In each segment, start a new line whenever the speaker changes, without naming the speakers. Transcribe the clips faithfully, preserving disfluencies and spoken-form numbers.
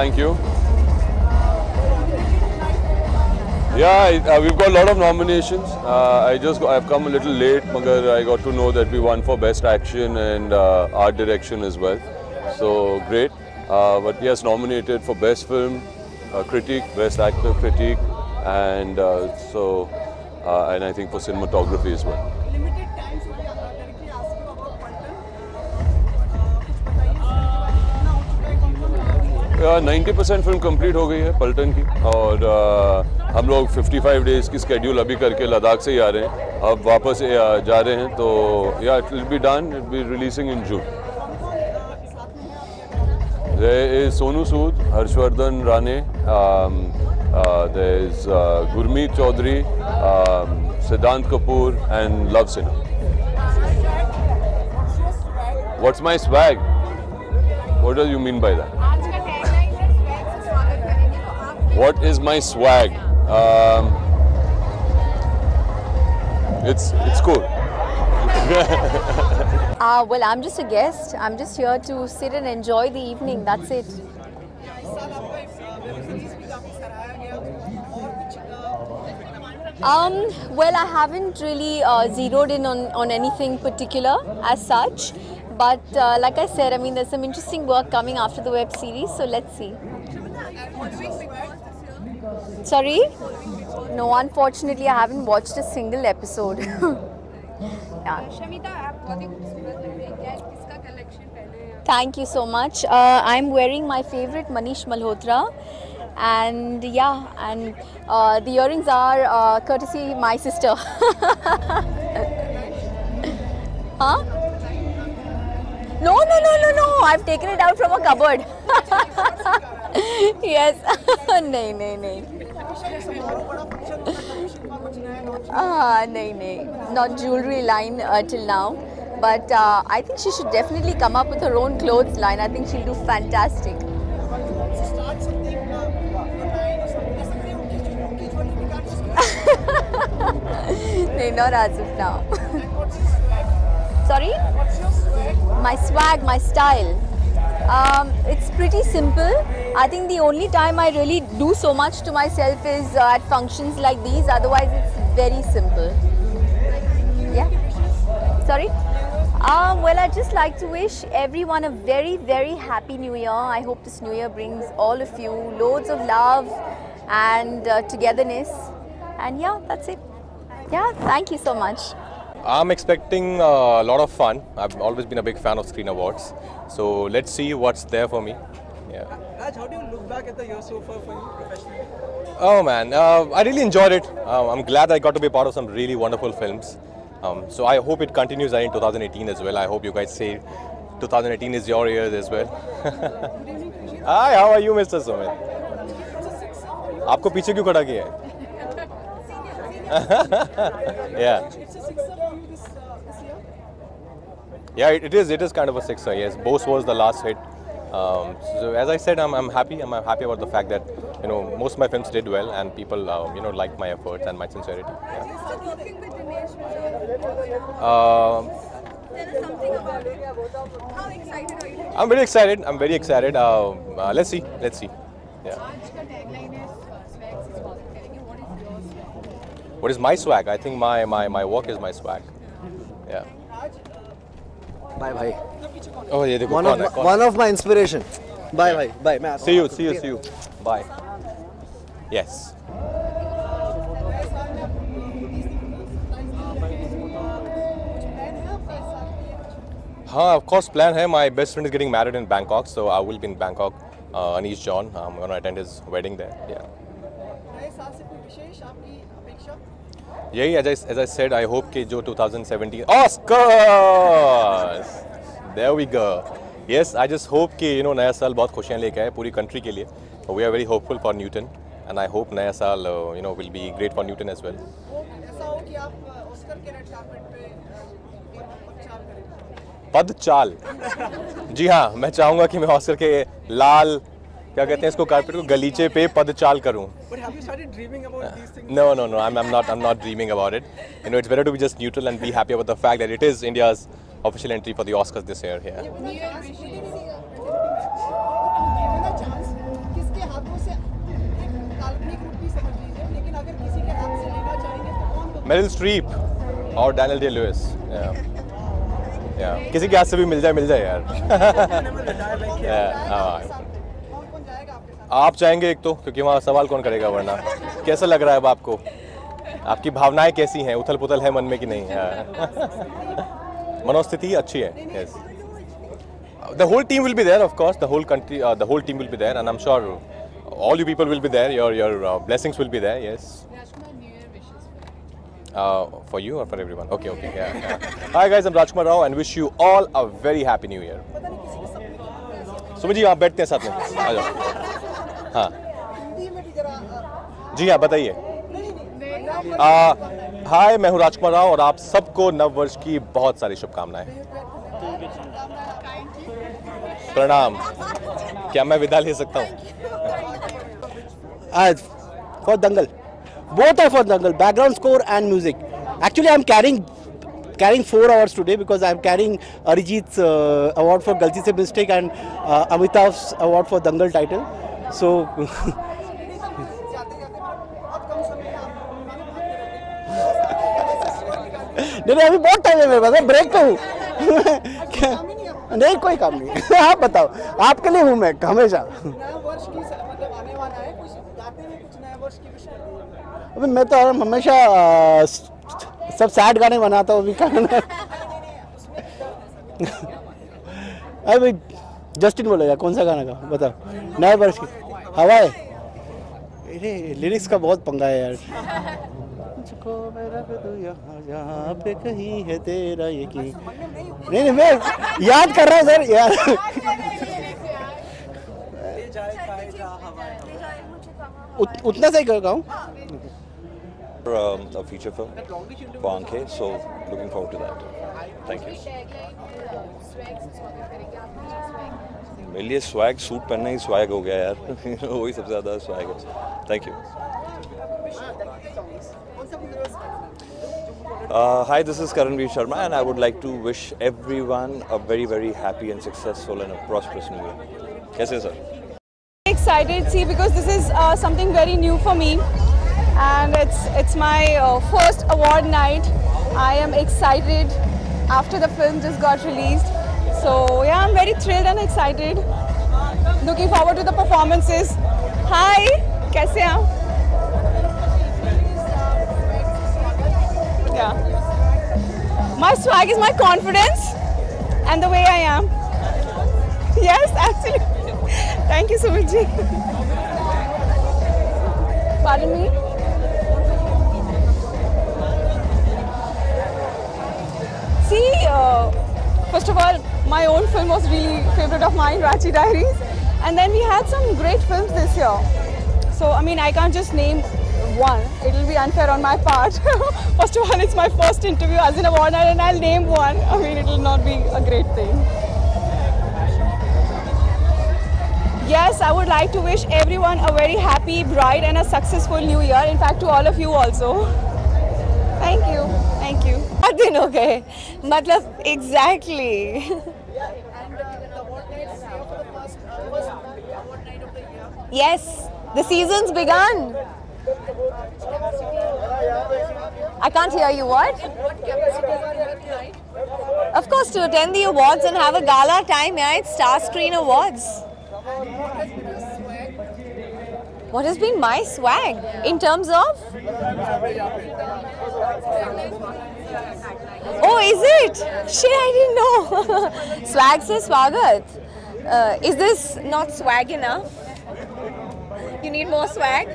Thank you. Yeah, uh, we've got a lot of nominations. Uh, I just got, I've come a little late, but I got to know that we won for Best Action and uh, Art Direction as well. So great. Uh, but yes, nominated for Best Film, uh, Critique, Best Actor, Critique, and uh, so uh, and I think for cinematography as well.
Limited time, so I directly ask you about Paltan.
Uh, ninety percent film complete हो गई है पलटन की और uh, हम लोग पचपन days की स्केड्यूल अभी करके लद्दाख से ही आ रहे हैं. अब वापस uh, जा रहे हैं तो या it will be done, it be releasing in June. There is Sonu Sood, Harshvardhan Rane, um, uh, there is uh, Gurmeet Chaudhary, um, Siddhant Kapoor and Love Sinha. What's my swag? What do you mean by that? What is my swag? Um, it's it's cool.
uh, well, I'm just a guest. I'm just here to sit and enjoy the evening. That's it. Um, well, I haven't really uh, zeroed in on, on anything particular as such. But uh, like I said, I mean, there's some interesting work coming after the web series. So let's see. Sorry? No, unfortunately, I haven't watched a single episode. Yeah. Thank you so much. Uh, I'm wearing my favorite Manish Malhotra, and yeah, and uh, the earrings are uh, courtesy my sister. Huh? No, no, no, no, no. I've taken it out from a cupboard. Yes. No, no, no. Ah, no, no. Not jewelry line uh, till now. But uh, I think she should definitely come up with her own clothes line. I think she'll do fantastic. No, not as of now. Sorry? My swag, my style. Um, it's pretty simple. I think the only time I really do so much to myself is uh, at functions like these. Otherwise, it's very simple. Yeah. Sorry? Um, well, I'd just like to wish everyone a very, very happy New Year. I hope this New Year brings all of you loads of love and uh, togetherness. And yeah, that's it. Yeah, thank you so much.
I'm expecting a lot of fun. I've always been a big fan of Screen Awards. So let's see what's there for me. Yeah.
Raj, how do you look back at the year so far for you professionally?
Oh man, uh, I really enjoyed it. Uh, I'm glad I got to be part of some really wonderful films. Um, so I hope it continues in two thousand eighteen as well. I hope you guys say two thousand eighteen is your year as well. Hi, how are you, Mister Sumit? आपको पीछे क्यों खड़ा किया है? Yeah. Yeah, it, it is. It is kind of a sixer. Yes, Bose was the last hit. Um, so as I said, I'm, I'm happy. I'm happy about the fact that you know most of my films did well and people uh, you know like my efforts and my sincerity. Yeah. Um, I'm very excited. I'm very excited. Uh, uh, let's see. Let's see. Yeah. What is my swag? I think my my my work is my swag. Yeah.
Bye bye.
Oh yeah, देखो
one of my, one of my inspiration. Bye bye bye. मैं
See you, see you, see you. Bye. Yes. हाँ, of course plan है. My best friend is getting married in Bangkok, so I will be in Bangkok. Uh, Anish John, I'm gonna attend his wedding there. Yeah. यही as I, as I said, I hope कि जो twenty seventeen Oscars, there we go. Yes, I just hope कि you know नया साल बहुत खुशियाँ लेके आए पूरी country के लिए. We are very hopeful for Newton, and I hope नया साल uh, you know will be great for Newton as well. पद चाल. जी हाँ, मैं चाहूँगा कि मैं ऑस्कर के लाल क्या कहते हैं इसको कारपेट को गलीचे पे पदचाल करूं.
But have you started dreaming about these things?
No, no, no. I'm, I'm not. I'm not dreaming about it. You know, it's better to be just neutral and be happy about the fact that it is India's official entry for the Oscars this year. Yeah.
समझ लीजिए, लेकिन अगर किसी के हाथ से लेना चाहेंगे तो कौन को?
मेरिल स्ट्रीप और डैनियल डे लुइस। या किसी के हाथ से भी मिल जाए मिल जाए यार। हाँ,
कौन कौन जाएगा आपके साथ?
आप चाहेंगे एक तो, क्योंकि वहाँ सवाल कौन करेगा वरना। कैसा लग रहा है अब आपको? आपकी भावनाएं कैसी हैं? उथल पुथल है मन में कि नहीं? मनोस्थिति अच्छी है। Yes, the whole team will be there, of course the whole country, the whole team will be there, and I am sure all you people will be there. Your your uh, blessings will be there. Yes. Uh, for you or for everyone? Okay, okay. Yeah, yeah. Hi guys, I'm Rajkumar Rao and wish you all a very happy new year. Sumit ji आप बैठते हैं साथ में, आ जाओ। हाँ जी हाँ बताइए। हाय, मैं हूँ राजकुमार राव और आप सबको नव वर्ष की बहुत सारी शुभकामनाएं। प्रणाम। क्या मैं विदा ले सकता हूँ?
Uh, for Dangal. Both are for Dangal. Background score and music. Actually, I'm carrying carrying four awards today because I'm carrying Arijit's uh, award for Galti Se Mistake and uh, Amitabh's award for Dangal title. So. नहीं नहीं अभी बहुत time है मेरे पास, मैं break पे हूँ। नहीं कोई काम नहीं। आप बताओ, आपके लिए हूँ मैं हमेशा।
नया वर्ष की मतलब आने वाला है, कुछ गाते हुए कुछ नया वर्ष की विश कर दीजिए।
अभी मैं तो हमेशा आ, सब सैड गाने बनाता हूँ अभी कारण। अभी जस्टिन बोलेगा कौन सा गाना का बताओ, नए वर्ष की हवाएं। अरे लिरिक्स का बहुत पंगा है यार। मुझको मैं रख दूं यहाँ यहाँ पे कहीं है तेरा यकीन। नहीं नहीं मैं याद कर रहा हूँ सर यार। उत, उतना सही कर रहा हूँ।
Um, a feature film for Ankhe, so looking forward to that. Thank you. मेरे लिए swag सूट पहनना ही swag हो गया यार। वही सबसे ज़्यादा swag है। Thank you. Uh, hi, this is Karanveer Sharma, and I would like to wish everyone a very, very happy and successful and a prosperous new year. कैसे sir?
Excited, see, because this is uh, something very new for me, and it's it's my uh, first award night. I am excited after the film just got released, so yeah, I'm very thrilled and excited. Looking forward to the performances. Hi, कैसे हैं? Yeah. My swag is my confidence and the way I am. Yes, actually. Thank you, Sumit ji. Pardon me? See, uh, first of all, my own film was really favorite of mine, Ranchi Diaries. And then we had some great films this year. So, I mean, I can't just name one. It will be unfair on my part. First of all, it's my first interview as an award night and I'll name one. I mean, it will not be a great thing. Yes, I would like to wish everyone a very happy, bright and a successful new year. In fact, to all of you also. Thank you. Thank you.
बहुत दिन हो गए, मतलब exactly. Yes, the season's begun. I can't hear you. What? Of course, to attend the awards and have a gala time. Yeah, it's Star Screen Awards. What has been my swag in terms of? Oh, is it? Shit, I didn't know. Swag se swagat. Uh, is this not swag enough? You need more swag?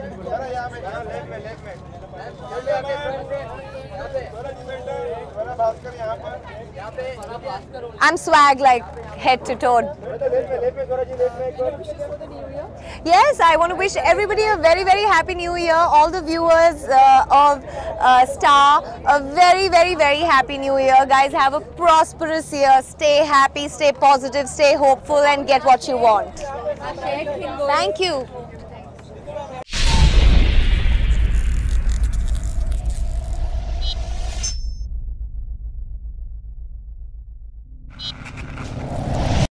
I'm swag like head to toe. Yes, I want to wish everybody a very, very happy new year. All the viewers uh, of uh, Star, a very, very, very happy new year. Guys, have a prosperous year. Stay happy, stay positive, stay hopeful and get what you want. Thank you.